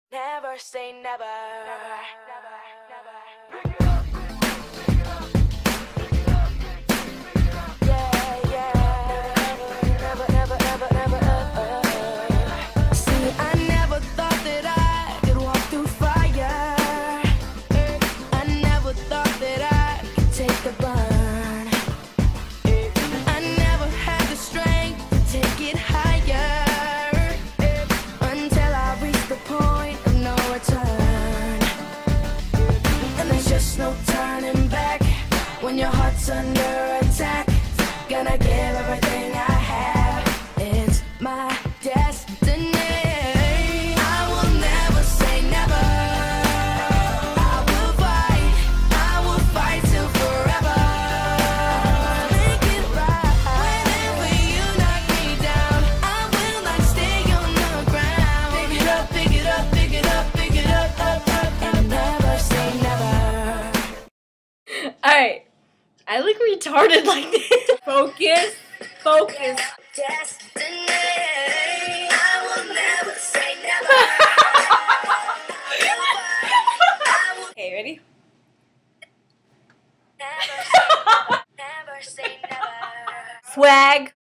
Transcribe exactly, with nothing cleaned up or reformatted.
Never say never. Never, never, never. Yeah, yeah. Never, never, never, never, never. See, I never thought that I could walk through fire. I never thought that I could take the burn. I never had the strength to take it higher. Until I reached the point of no return. And there's just no turning back. When your heart's under attack, gonna give everything I have. It's my destiny. I will never say never. I will fight, I will fight till forever. Make it right. Whenever you knock me down, I will not stay on the ground. Pick it up, pick it up, pick it up, pick it up, up, up, and never say never. Alright. I look retarded like this. Focus. Focus. Destiny. I will never say never. Okay, ready? Never say never. Never say never. Swag.